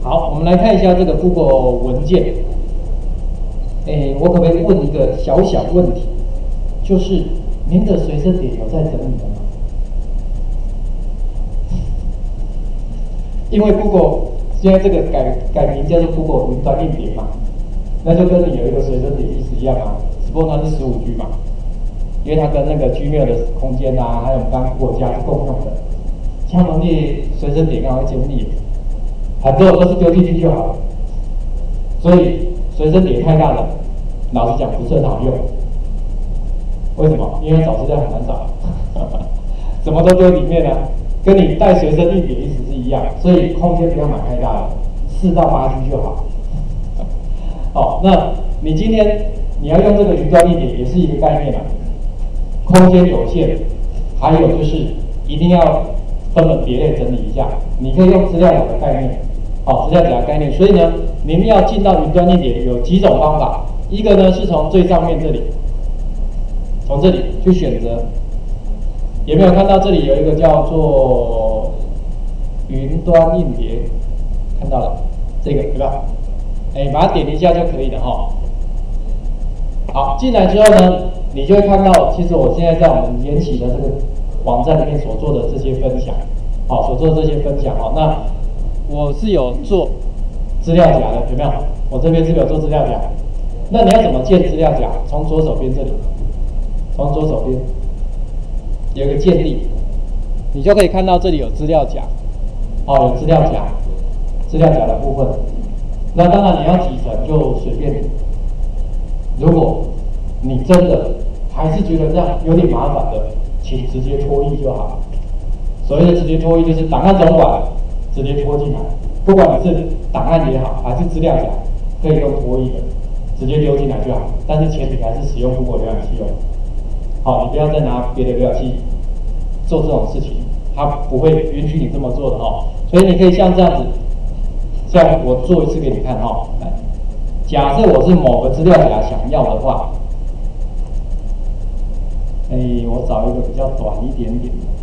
好，我们来看一下这个 Google 文件。我可不可以问一个小小问题，就是您的随身碟有在整理的吗？因为 Google 现在这个改名叫做 Google 云端硬碟嘛，那就跟你有一个随身碟意思一样啊，只不过它是15G 嘛，因为它跟那个 Gmail 的空间啊，还有我们刚刚 Google 加是共用的，像我们列随身碟刚好会建立，很多人都是丢进去就好了，所以随身碟太大了，老实讲不是很好用。为什么？因为找资料很难找，什么都丢里面啊，跟你带随身硬碟意思是一样，所以空间不要买太大了，4到8G 就好。哦，那你今天你要用这个云端硬碟也是一个概念啊，空间有限，还有就是一定要分门别类整理一下。你可以用资料夹的概念，资料夹的概念。所以呢，你们要进到云端硬碟有几种方法，一个呢是从最上面这里。从这里去选择，有没有看到这里有一个叫做云端硬碟？看到了，这个对吧？把它点一下就可以了哈。好，进来之后呢，你就会看到，其实我现在在我们研习的这个网站里面所做的这些分享，所做的这些分享那我是有做资料夹的，有没有？我这边是有做资料夹。那你要怎么建资料夹？从左手边这里。从左手边有一个建立，你就可以看到这里有资料夹，有资料夹的部分。那当然你要几层就随便你。如果你真的还是觉得这样有点麻烦的，请直接拖移就好。所谓的直接拖移就是档案总管直接拖进来，不管你是档案也好，还是资料夹，可以用拖移的，直接丢进来就好。但是前提还是使用 Google 浏览器哦。好，你不要再拿别的浏览器做这种事情，它不会允许你这么做的所以你可以像这样子，像我做一次给你看来，假设我是某个资料夹想要的话，我找一个比较短一点点的。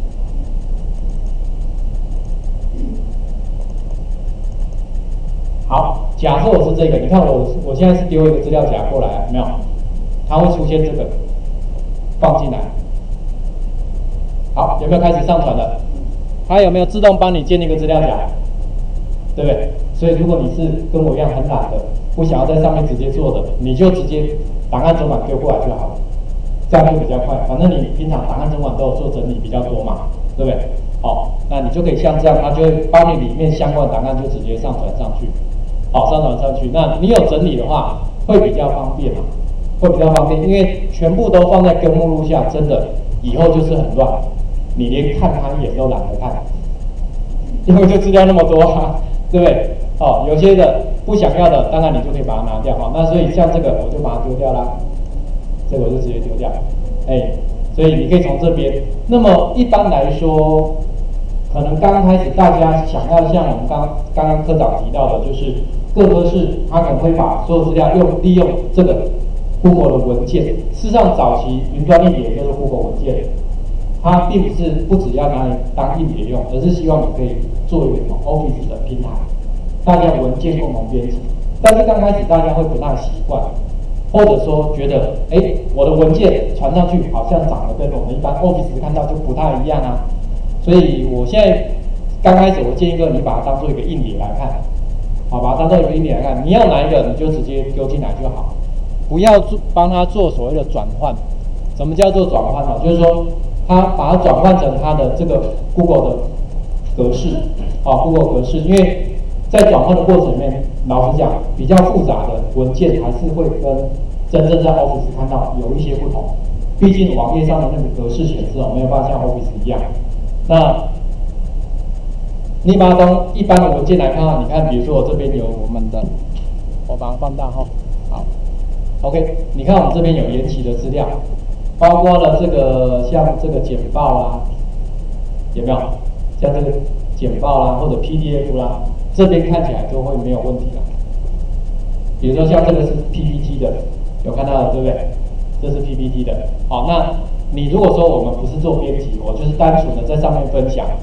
好，假设我是这个，你看我现在是丢一个资料夹过来，有没有？它会出现这个。放进来，好，有没有开始上传了？它有没有自动帮你建立一个资料夹？对不对？所以如果你是跟我一样很懒的，不想要在上面直接做的，你就直接档案总管丢过来就好了，这样就比较快。反正你平常档案总管都有做整理比较多嘛，对不对？那你就可以像这样，它就会帮你里面相关的档案就直接上传上去，上传上去。那你有整理的话，会比较方便会比较方便，因为全部都放在根目录下，真的以后就是很乱，你连看它一眼都懒得看，因为就资料那么多对不对？有些的不想要的，当然你就可以把它拿掉那所以像这个我就把它丢掉啦，这个我就直接丢掉，所以你可以从这边。那么一般来说，可能刚开始大家想要像我们刚刚科长提到的，就是各科室他可能会把所有资料利用这个。Google 的文件，事实上早期云端硬碟叫做 Google 文件，它并不只要拿来当硬碟用，而是希望你可以做一个什么 Office 的平台，大家文件共同编辑。但是刚开始大家会不太习惯，或者说觉得，我的文件传上去好像长得跟我们一般 Office 看到就不太一样啊。所以我现在刚开始我建议各位你把它当做一个硬碟来看，把它当做一个硬碟来看，你要哪一个你就直接丢进来就好。不要帮他做所谓的转换。什么叫做转换呢？就是说，他把它转换成他的这个 Google 的格式，Google 格式。因为在转换的过程里面，老实讲，比较复杂的文件还是会跟真正在 Office 看到有一些不同。毕竟网页上的那个格式显示没有办法像 Office 一样。那你把它当一般的文件来看，你看，比如说我这边有我们的，我把它放大好。OK， 你看我们这边有研习的资料，包括了这个像这个简报啦，有没有？像这个简报啦，或者 PDF 啦，这边看起来就会没有问题了。比如说像这个是 PPT 的，有看到了对不对？这是 PPT 的。那你如果说我们不是做编辑，我就是单纯的在上面分享，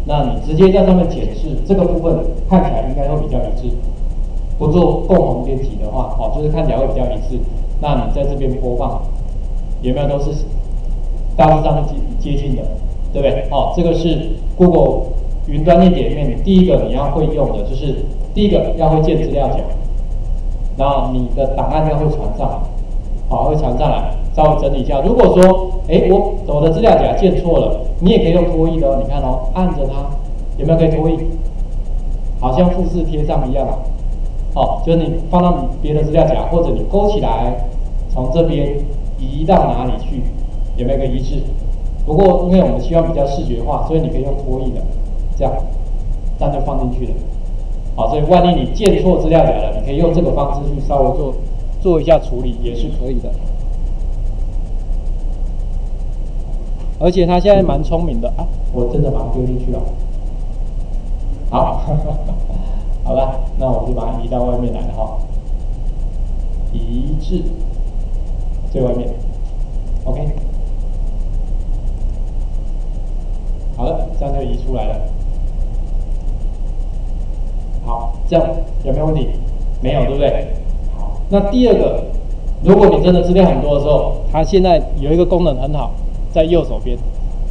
那你直接在上面检视这个部分，看起来应该会比较一致。不做共同编辑的话，就是看起来会比较一致。那你在这边播放，有没有都是大致上是接近的，对不对？这个是 Google 云端硬碟里面第一个你要会用的，就是第一个要会建资料夹，然后你的档案要会传上来，会传上来，稍微整理一下。如果说，我的资料夹建错了，你也可以用拖曳的哦。你看哦，按着它，有没有可以拖曳？好像复制贴上一样啊。就是你放到别的资料夹，或者你勾起来，从这边移到哪里去，有没有一个一致？不过因为我们希望比较视觉化，所以你可以用拖曳的，这样就放进去了。所以万一你建错资料夹了，你可以用这个方式去稍微做一下处理，也是可以的。而且它现在蛮聪明的啊，我真的把它丢进去了。好。好了，那我就把它移到外面来了哈，移至最外面 ，OK， 好了，这样就移出来了。好，这样有没有问题？没有，对不对？好，那第二个，如果你真的资料很多的时候，它现在有一个功能很好，在右手边，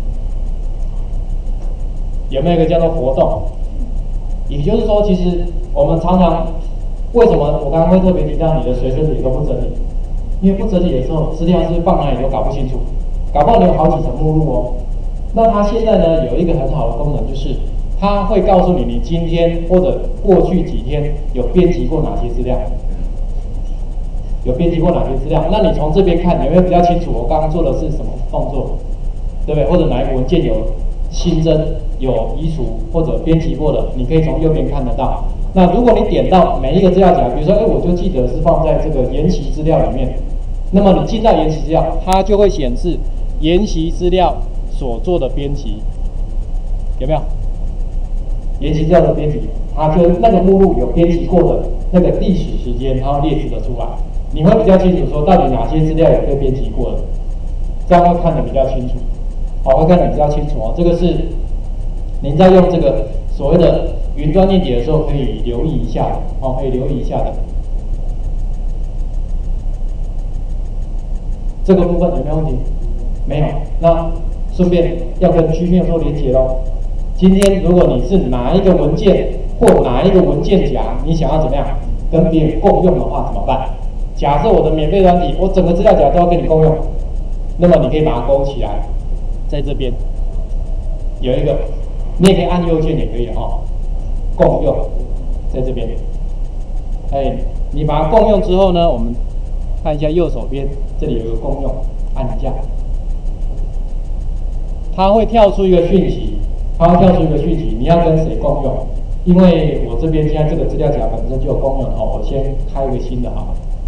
有没有一个叫做活动？也就是说，其实我们常常为什么我刚刚会特别提到你的随身碟都不整理？因为不整理的时候，资料是放哪里都搞不清楚，搞不好你有好几层目录哦。那它现在呢有一个很好的功能，就是它会告诉你你今天或者过去几天有编辑过哪些资料，有编辑过哪些资料。那你从这边看，有没有比较清楚我刚刚做的是什么动作，对不对？或者哪一个文件有新增、有移除或者编辑过的，你可以从右边看得到。那如果你点到每一个资料夹，比如说，我就记得是放在这个研习资料里面，那么你进到研习资料，它就会显示研习资料所做的编辑，有没有？研习资料的编辑，它就那个目录有编辑过的那个历史时间，它会列示的出来，你会比较清楚说到底哪些资料有被编辑过的，这样会看得比较清楚。会看得比较清楚哦。这个是您在用这个所谓的云端硬碟的时候可以留意一下的可以留意一下的。这个部分有没有问题？没有。那顺便要跟 Gmail 做连结咯。今天如果你是哪一个文件或哪一个文件夹，你想要怎么样跟别人共用的话，怎么办？假设我的免费软体，我整个资料夹都要跟你共用，那么你可以把它勾起来。在这边有一个，你也可以按右键也可以共用，在这边。你把它共用之后呢，我们看一下右手边，这里有一个共用，按一下，它会跳出一个讯息，你要跟谁共用？因为我这边现在这个资料夹本身就有共用我先开一个新的好了。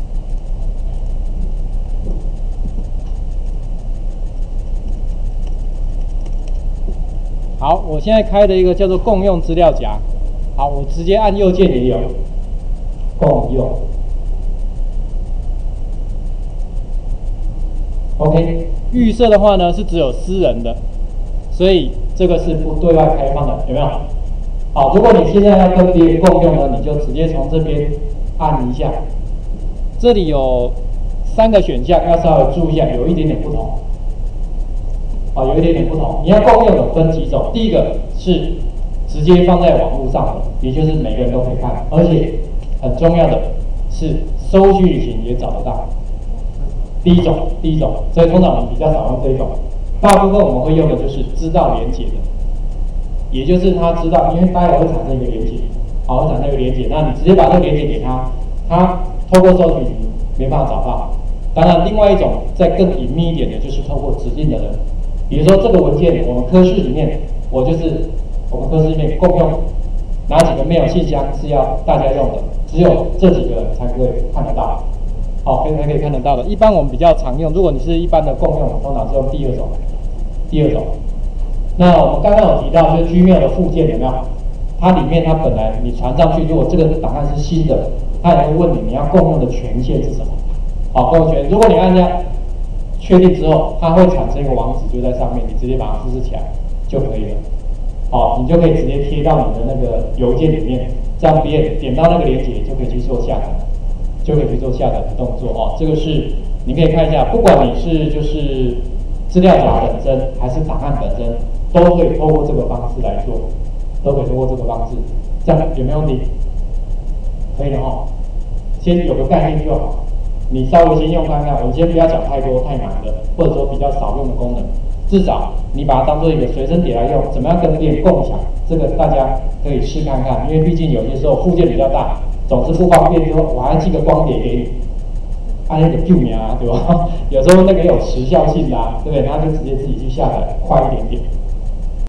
好，我现在开的一个叫做共用资料夹。好，我直接按右键也有共用。OK， 预设的话呢是只有私人的，所以这个是不对外开放的，有没有？好，如果你现在要跟别人共用呢，你就直接从这边按一下，这里有3个选项，要稍微注意一下，有一点点不同。有一点点不同。你要共用的分几种，第一个是直接放在网络上的，也就是每个人都可以看，而且很重要的是搜寻引擎也找得到。第一种，所以通常我们比较少用这一种，大部分我们会用的就是知道连结的，也就是他知道，因为待会会产生一个连结，会产生一个连结，那你直接把这个连结给他，他透过搜寻引擎没办法找到。当然，另外一种再更隐秘一点的，就是透过指定的人。比如说这个文件，我们科室里面，我们科室里面共用哪几个 mail 信箱是要大家用的，只有这几个人才可以看得到，才可以看得到的。一般我们比较常用，如果你是一般的共用，通常是用第二种。那我们刚刚有提到，就是 Gmail 的附件有没有？它里面它本来你传上去，如果这个档案是新的，它也会问你要共用的权限是什么。共用权，如果你按下确定之后，它会产生一个网址，就在上面，你直接把它复制起来就可以了。 好，你就可以直接贴到你的那个邮件里面，这样别人点到那个链接就可以去做下载，就可以去做下载的动作哦。这个是你可以看一下，不管你是就是资料夹本身还是档案本身，都可以透过这个方式来做，都可以透过这个方式，这样有没有问题？可以的哦，先有个概念就好。你稍微先用看看，我们先不要讲太多太难的，或者说比较少用的功能，至少你把它当做一个随身碟来用，怎么样跟别人共享，这个大家可以试看看，因为毕竟有些时候附件比较大，总是不方便，说我还寄个光碟给你，按那个救命啊，对吧？有时候那个有时效性的、啊，对不对？他就直接自己去下载，快一点点。